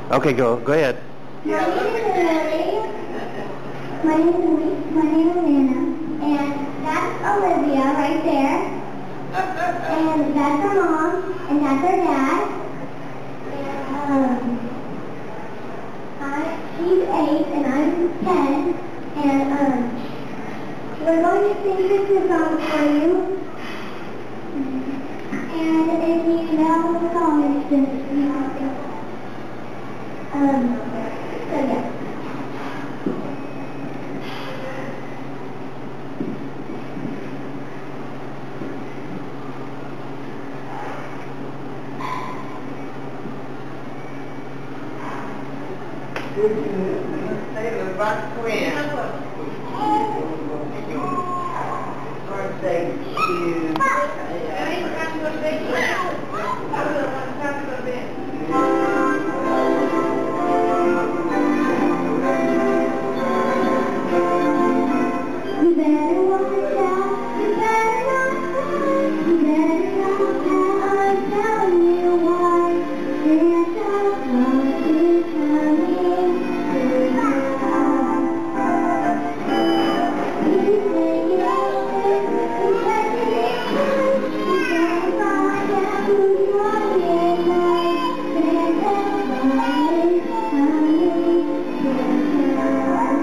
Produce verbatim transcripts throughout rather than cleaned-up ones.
Okay, go. Go ahead. My name is Lily. My name is Elise. My name is Anna. And that's Olivia right there. And that's her mom. And that's her dad. And, um, I, she's eight and I'm ten. And, um, we're going to sing Christmas songs for you. And if you know the song, it's just, you know, um, so yeah. Say the rock twin. Birthday to you. You better watch out, you better not cry, you better not cry, I'm telling you why. Santa Claus is coming to town. He's making a wish, he's making it right. You better watch out who's running at night. Santa Claus is coming to town.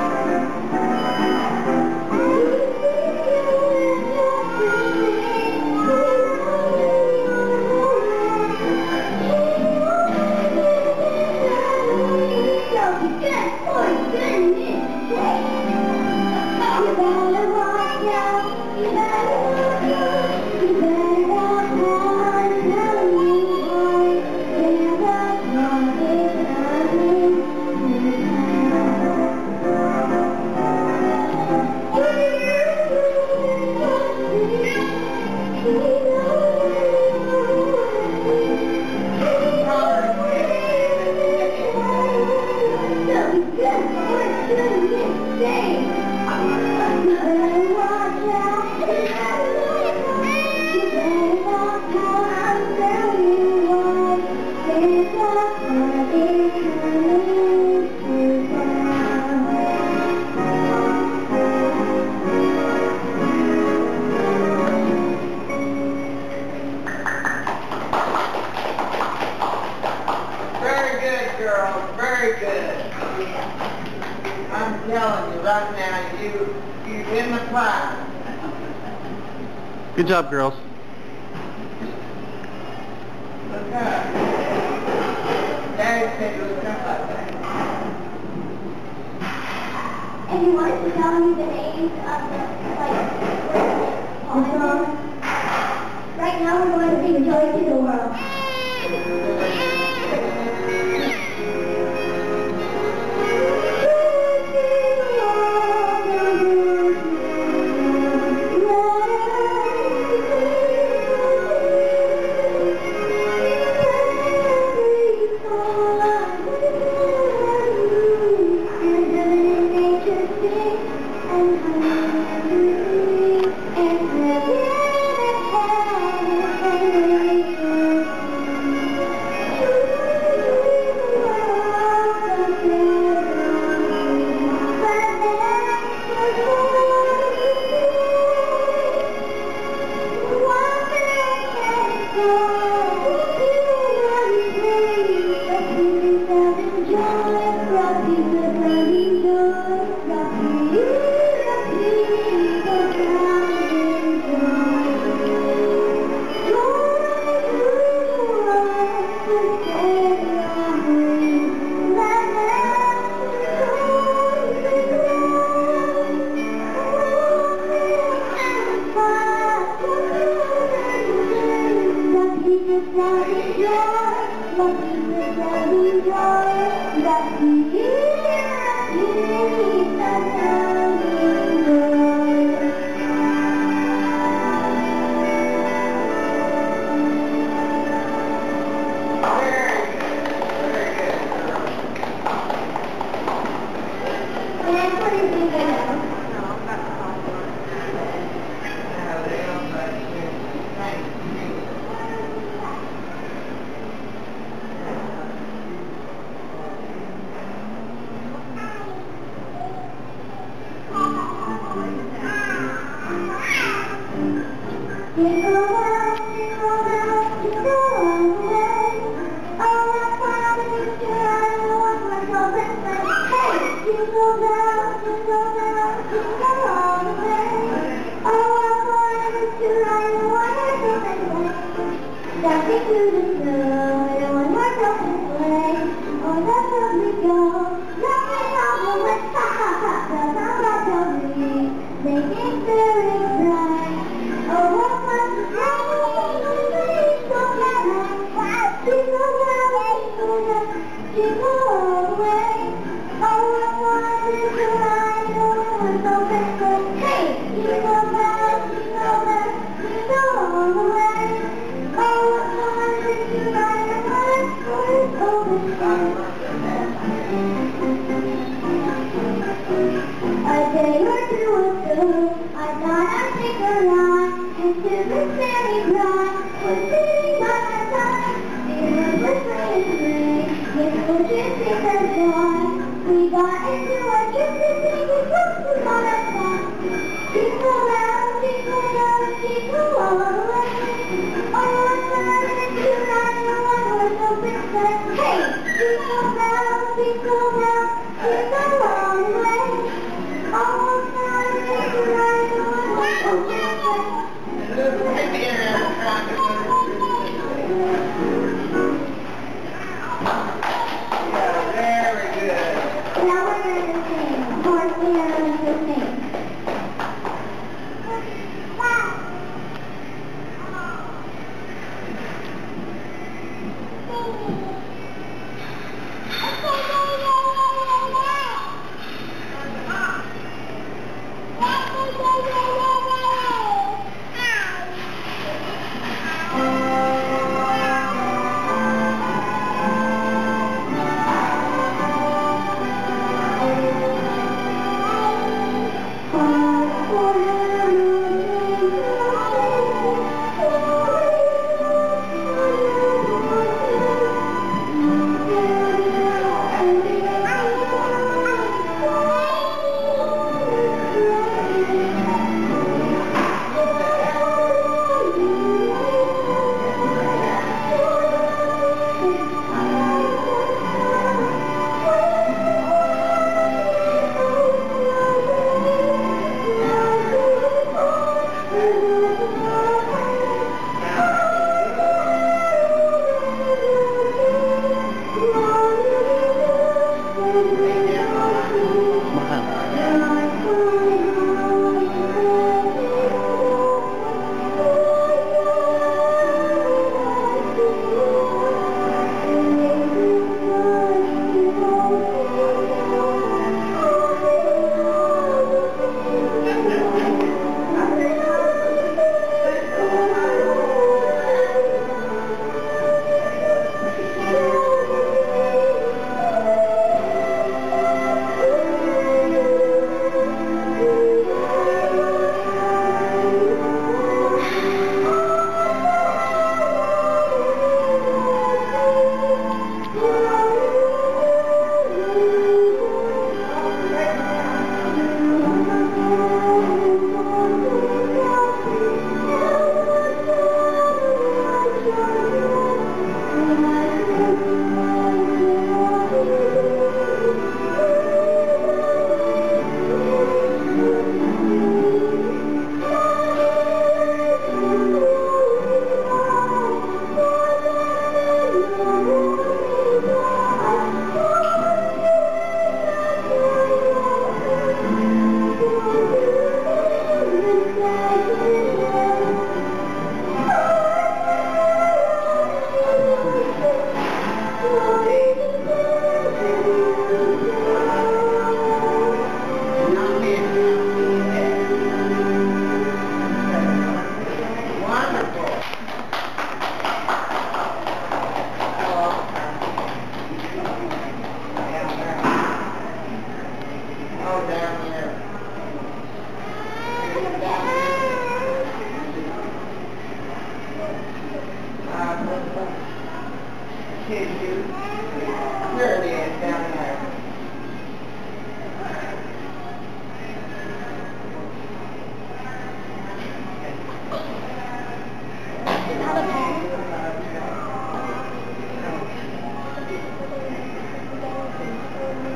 Very good. I'm telling you right now, you, you're in the class. Good job, girls. Look up. Daddy said look up like that. And you wanted to tell me the names of the, like, songs? Right now we're going to sing Joy to the World. Jingle bells, jingle bells, jingle all the way. Oh, what fun it is to ride in a one-horse open sleigh. Hey! Jingle bells, jingle bells, jingle all the way. Oh, what fun it is to ride in a one-horse open sleigh. Dancing through the snow in a one-horse open sleigh. Oh, that's how we go. Laughing all the way. Ha ha ha! Bells on bobtail ring, making spirits bright. Oh, what fun to ride in a one-horse open sleigh. Jingle bells, jingle bells, jingle all the way. Oh, what fun it is to ride in a one-horse open sleigh. Hey! Jingle bells, jingle bells, jingle all the way. Oh, what fun it is to ride in a one-horse open sleigh. A day or two ago, I thought I'd take a ride into the fairy ride. Was sitting by my side, it was a sleigh sleigh, with bushes in the sky. We got into a gypsy singing songs on our side. Jingle bells, jingle bells, jingle all the way. Oh, what fun it is to ride in a one-horse open sleigh. Hey! Jingle bells, jingle bells, jingle all the way. Oh, what fun it is to ride in a one-horse open sleigh. Right there, I'm trying to put Yeah, very good. Now we're going to sing. Of course, we are going to sing. There it is, down there.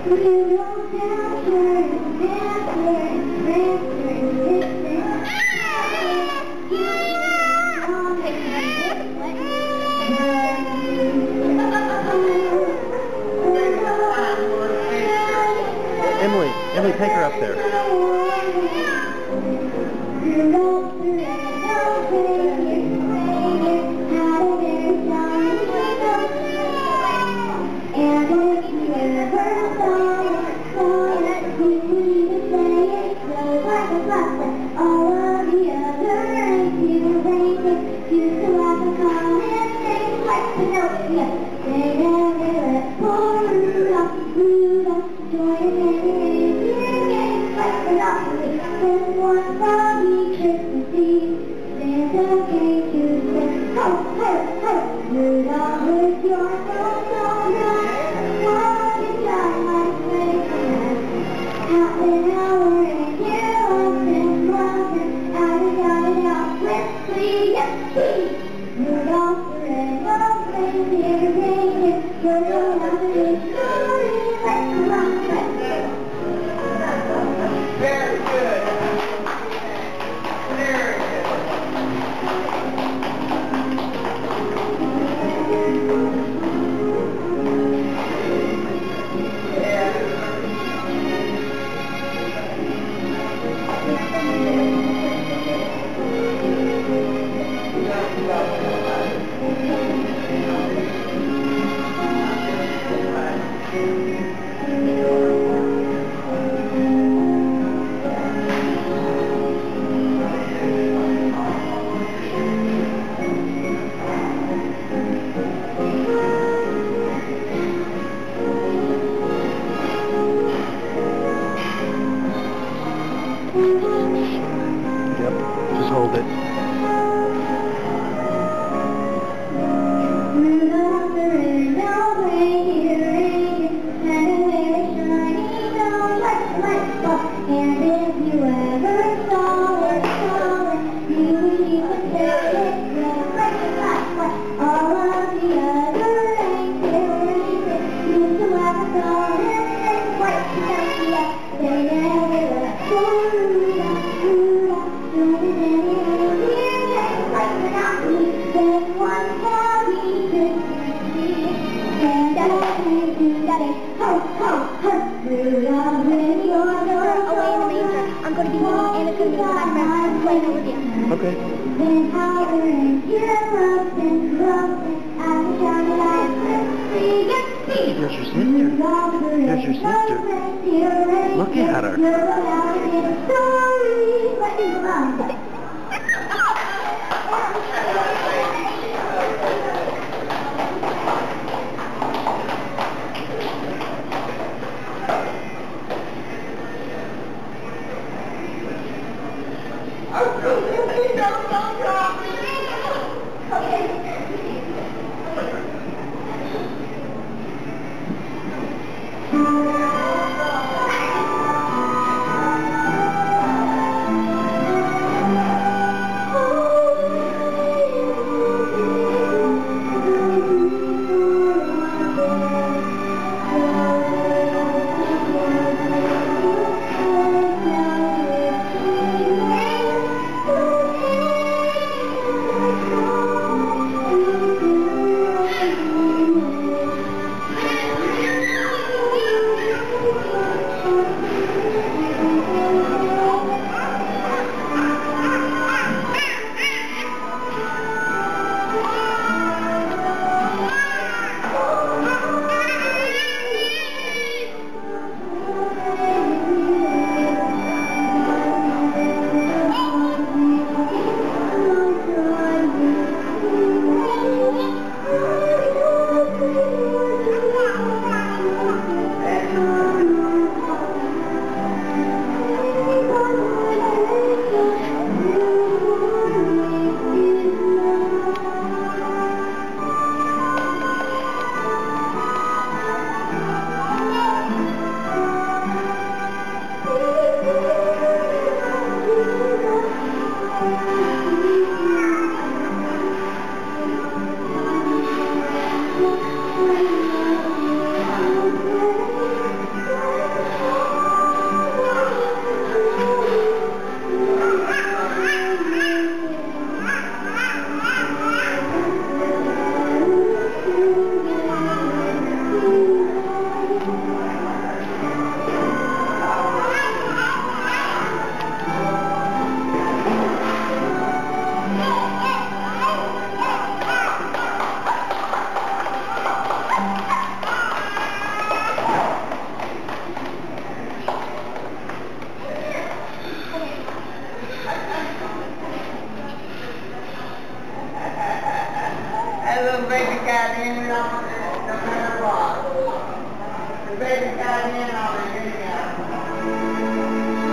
Emily, Emily, take her up there. Very good. Very good. Yep, just hold it. And if you ever saw it, saw it, you would say it, right, all of the other reindeer used to laugh and call it, white, yeah, they never let go, Rudolph, Rudolph, join in any reindeer, like Monopoly, then one happy Christmas Eve, and daddy, do daddy, ho, ho, ho, Rudolph, with your I'm going to be meeting Anna's going to be my friend playing Olivia. Okay. Then Howard and Europe and Robin at the shiny light. There's your sister. There's your sister. Look at her. Oh, got in it on it, no matter what. The baby got in on it anyhow.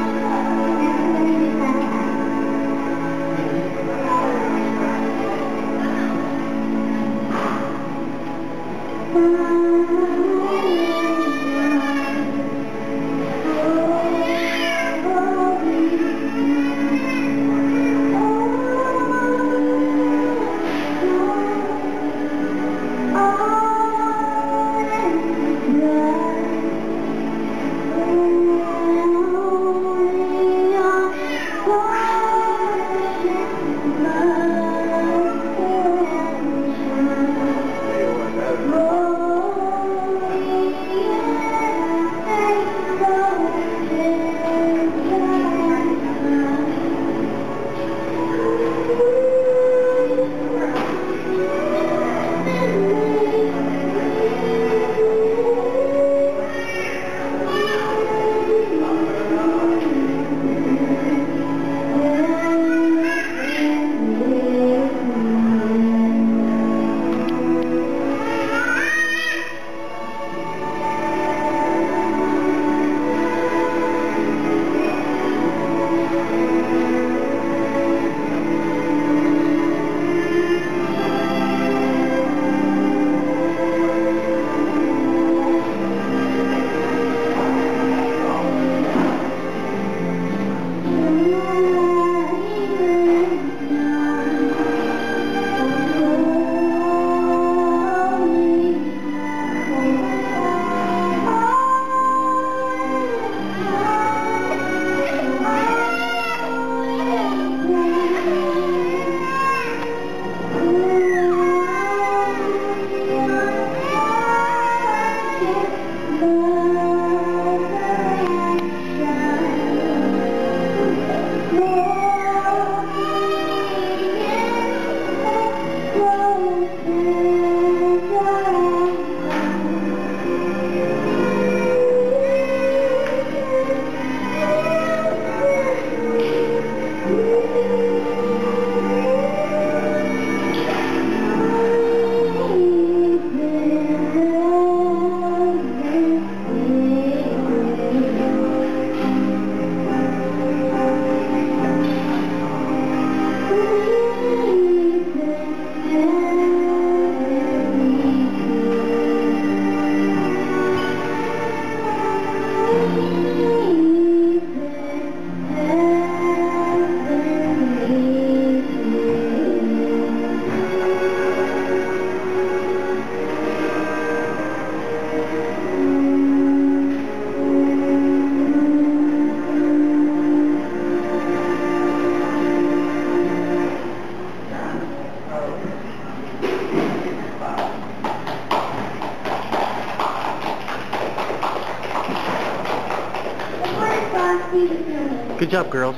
Good job, girls.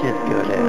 Just go there.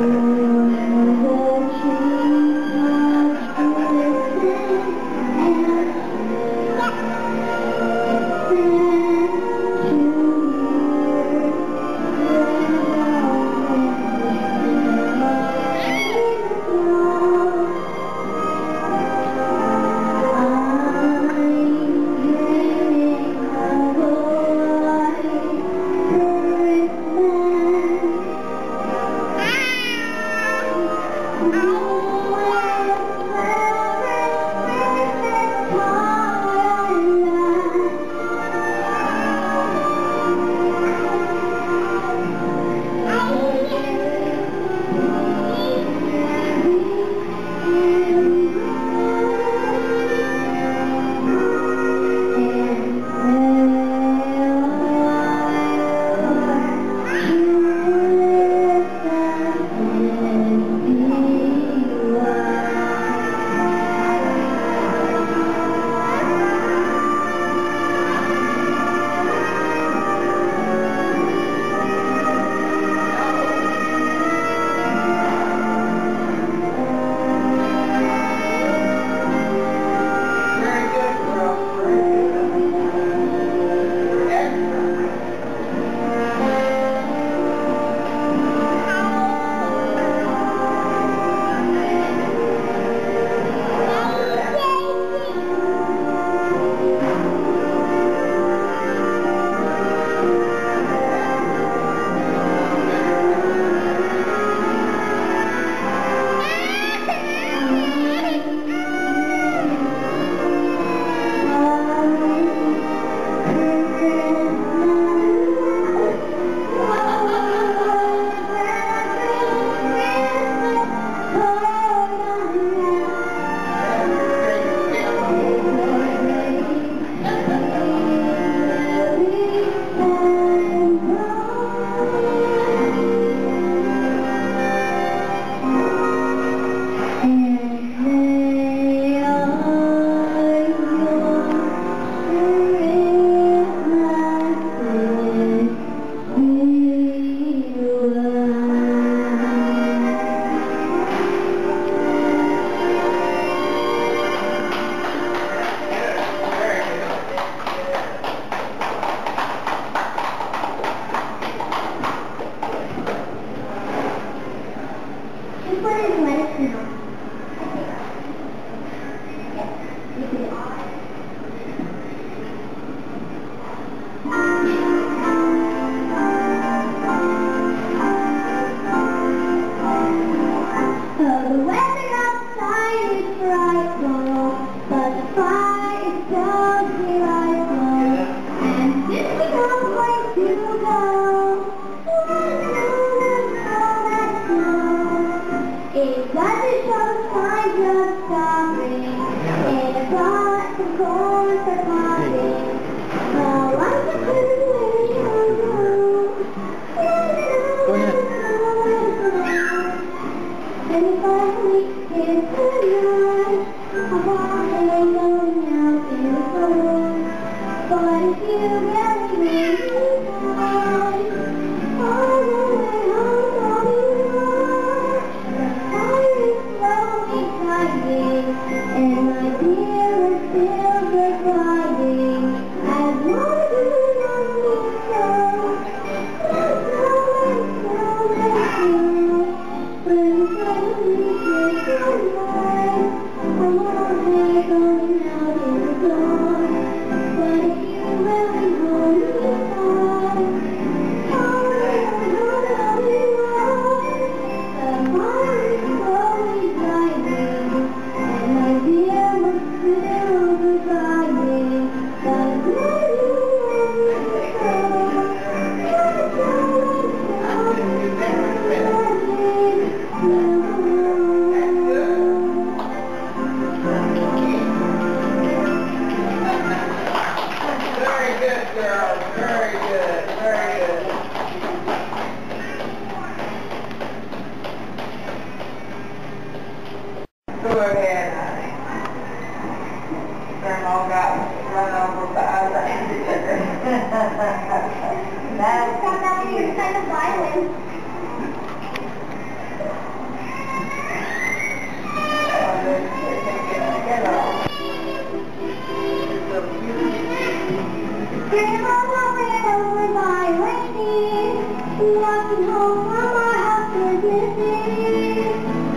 Walking home from our house is missing.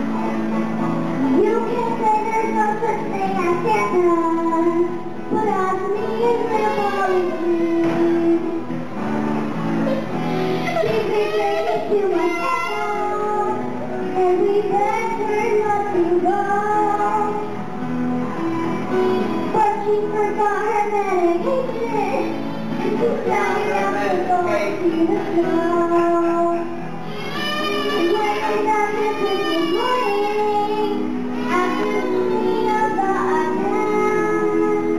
You can say there's no such thing as Santa, but as me and Grandpa is you. We've been drinking too much alcohol, and we've had heard nothing wrong. But she forgot her medication, and she started out to go to the snow. And when she got to Christmas morning, after the meal of the account,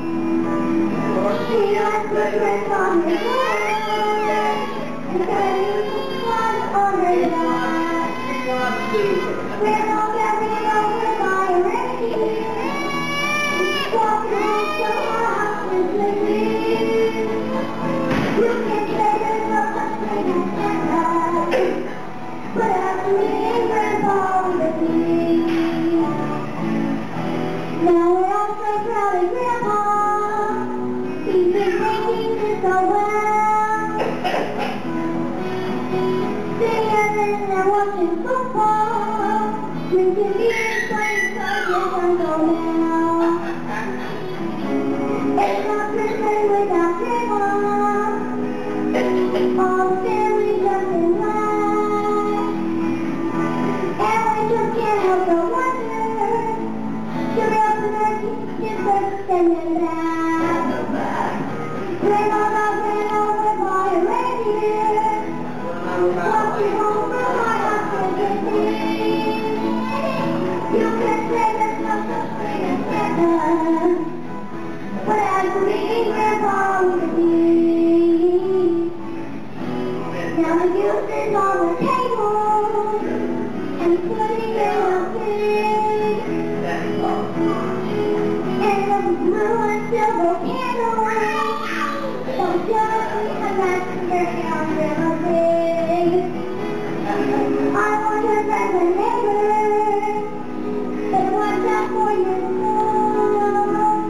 she asked the dress on her head, and carried the cloth on her lap. Grandma got ran over by a reindeer, walking home from our house with Lizzie. You can say there's no such thing as Santa, but after me and Grandpa with me. Now we're all so proud of Grandpa. He's been making this so well. Singing and watching football, drinking beer, playing cards with Uncle Mel. It's not Christmas without Grandma. All the family just in line. And we just can't help but wonder, should we open our gifts first and then laugh? Grandma got ran over by a reindeer, walking home from our house with Lizzie. You can say there's no such thing as Santa, but as me and Grandpa with me. Now the juice is on the table, and pudding in the pig, and the blue and silver candles, so just a messenger on Grandma's pig. I want her friends and neighbors, but watch out for your soul.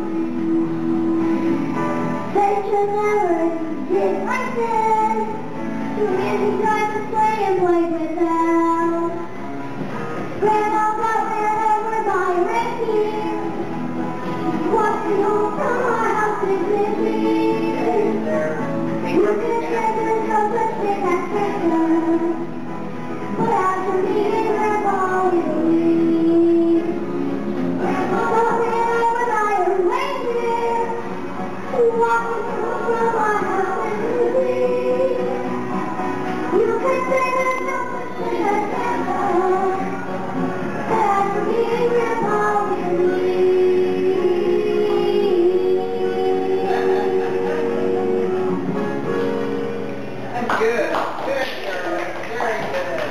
They should never get like this. Too many tried to play and play without. Grandma got ran over by a reindeer, walking home from our house with Lizzie. You can say there's no such thing as Santa, but after me and Grandpa with me. Grandma got ran over by a reindeer, walking home from our house with Lizzie. You can say there's no such thing as Santa, but after me and Grandpa with me. That's good. Good, Shirley. Very good.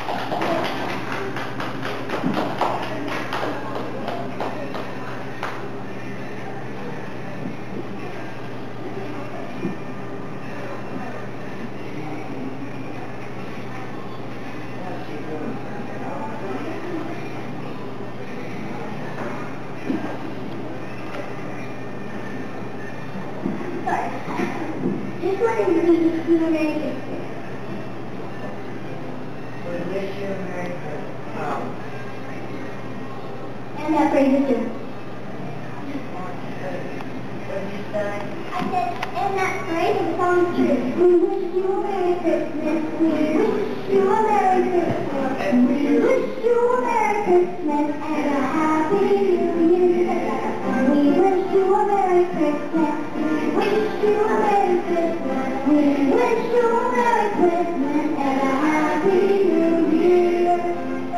Sorry. Just wanted to read you a Merry Christmas. We wish you a Merry Christmas. Oh. And that phrase too. What did you say? I said, and that phrase is song true. We wish you a Merry Christmas. We wish you a Merry Christmas. We wish you a Merry Christmas and a Happy New Year. We wish you a Merry Christmas. We wish you a Merry Christmas. We wish you a Merry Christmas and a Happy New Year.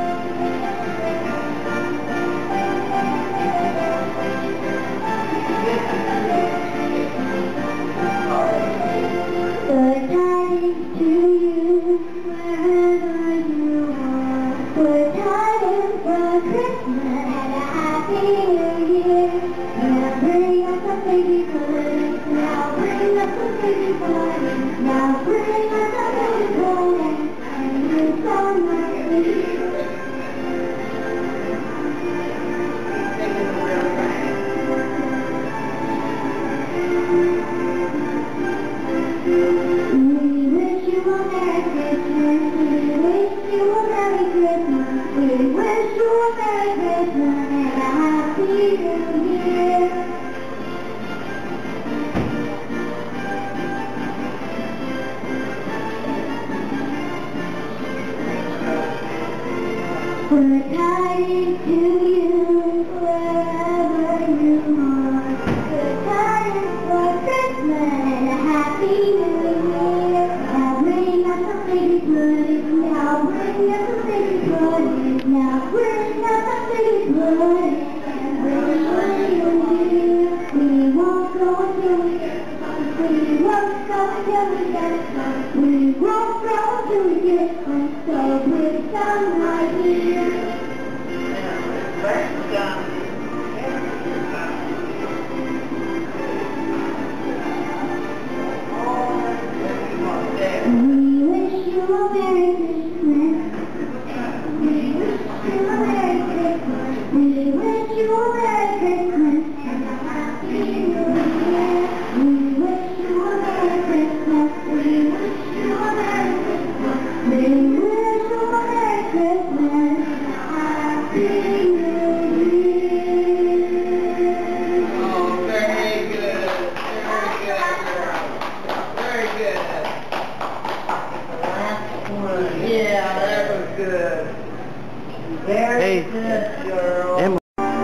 Good tidings to you, wherever you are. Good tidings for Christmas and a Happy New Year. Now bring us a baby pudding. Now bring us a baby pudding. Now bring us a baby pudding. And you so nicely. We wish you a Merry Christmas. Good tidings to you, wherever you are. Good tidings for Christmas and a happy new year. Now bring us a big good, now bring us a big good, now bring us a big good. We won't go until we get some. We won't go until we get some. We won't go until we get some. So bring some right here. We wish you a Merry Christmas. We wish you a Merry Christmas. We wish you a Merry Christmas and a Happy New Year. We wish you a Merry Christmas. We wish you a Merry Christmas. We wish you a Merry Christmas and a Happy New Year. Oh, very good. Very good. Very good. Last one. Yeah, that was good. Very Hey. good, girl. Emily.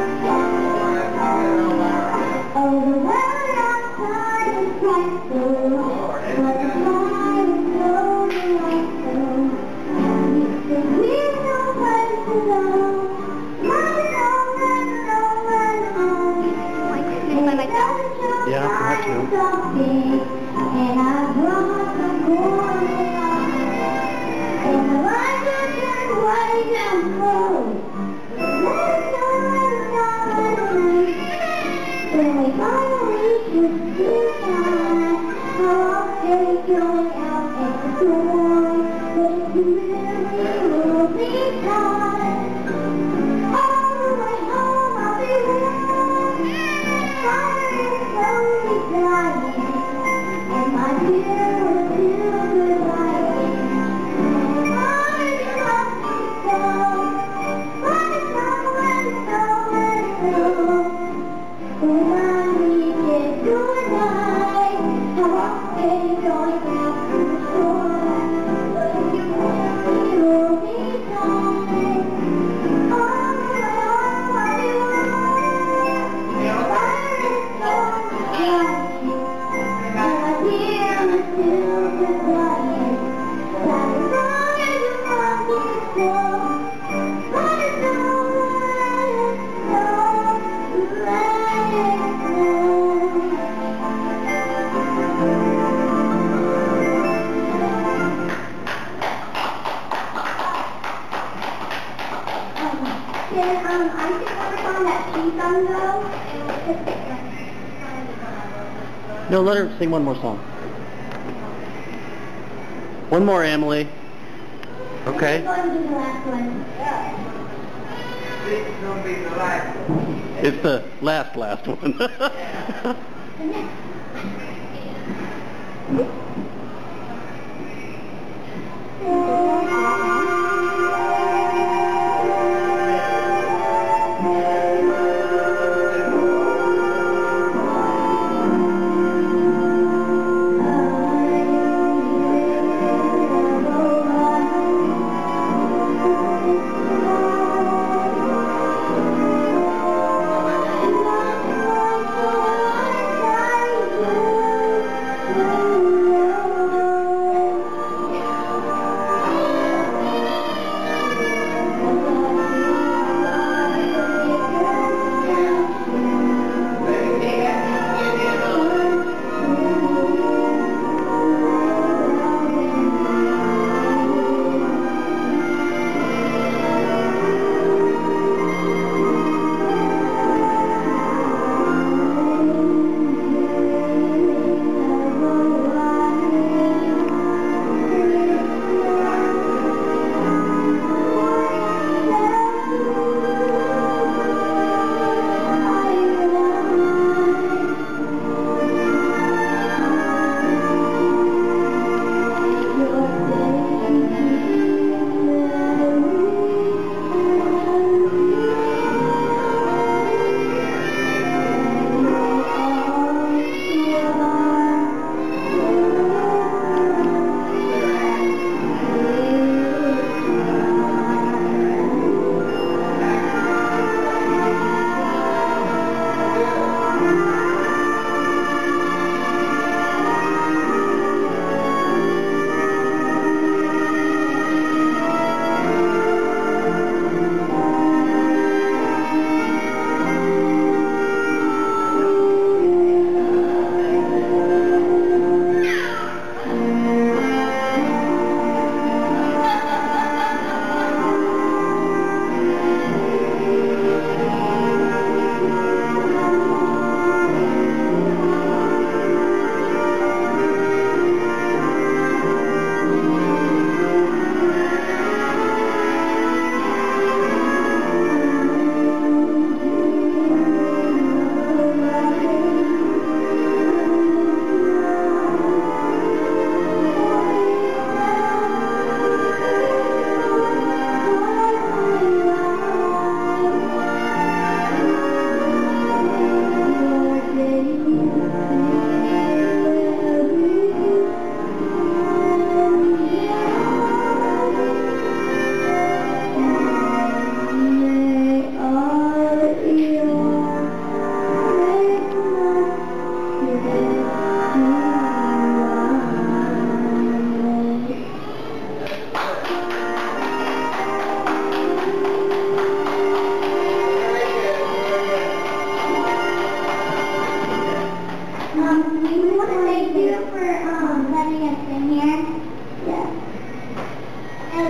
Oh, the weather outside is frightful, but the sky is so delightful. We're no place to go. Running on, running on, running on. It doesn't show Yeah, I signs have of to. stopping, and I brought some corn along. And the lights are turned way down the road. Let us go, let us go, let us go. When we finally reach the seaside, how often we going out at the door, but you really will be tired. All the way home I'll be warm, fire is slowly dying, and my dear will still good lying. Oh, you love me so, let it go, let it go, let it go. When I reach it tonight, how often going out to the store, but you really will be tired. All the way home I'll be warm, fire is slowly dying, and my dear will still good lying. But as long as you love me so, let it go, let it go, let it go. Can um, I just work on that she song though? No, let her sing one more song. One more, Emily. Okay. I'm going to do the last one. This is gonna be the last one. It's the last, last one. The next. Thank you.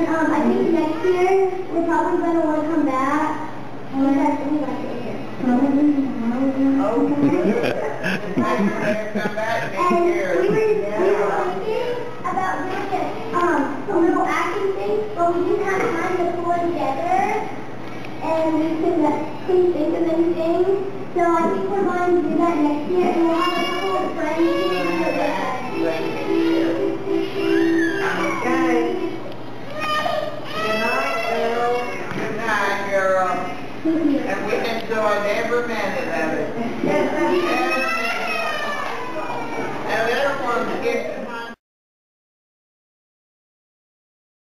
um, I think next year we're probably going to want to come back. And we like we like it here. Oh, come back next And year. we were, we were thinking about doing it, um, a little acting thing, but we didn't have time to pull it together. And we couldn't, couldn't think of anything. So I think we're going to do that next year. And we'll have a couple of friends who will do that. Okay. Good night, girl. Good night, girl. And we enjoyed every minute